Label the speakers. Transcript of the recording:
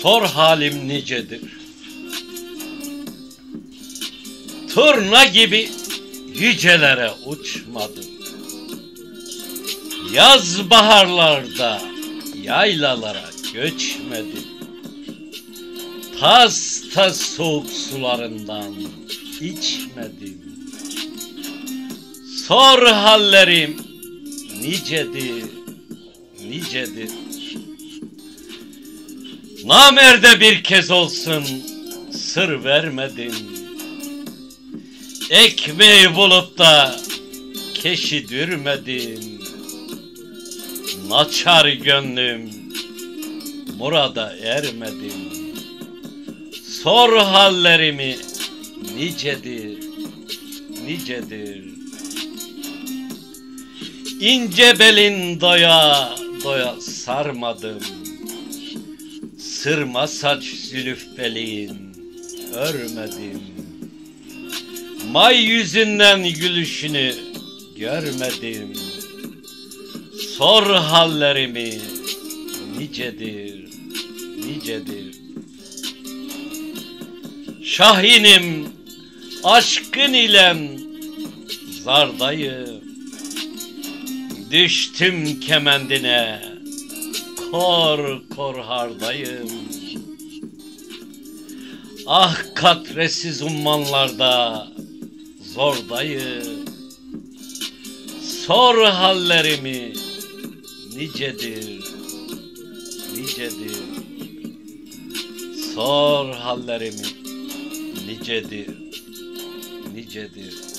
Speaker 1: Sor halim nicedir. Turna gibi yücelere uçmadım. Yaz baharlarda yaylalara göçmedim. Tas tas soğuk sularından içmedim. Sor hallerim nicedir, nicedir. Namerde bir kez olsun sır vermedim. Ekmeği bulup da keşi dürmedim. Naçar gönlüm murada ermedim. Sor hallerimi nicedir, nicedir. İnce belin doya doya sarmadım. Sırma saç zülüf belin örmedim. May yüzünden gülüşünü görmedim. Sor hallerimi nicedir, nicedir. Şahinim aşkın ile zardayım. Düştüm kemendine, kor kor hardayım. Ah katresiz ummanlarda zordayım. Sor hallerimi nicedir, nicedir. Sor hallerimi nicedir, nicedir.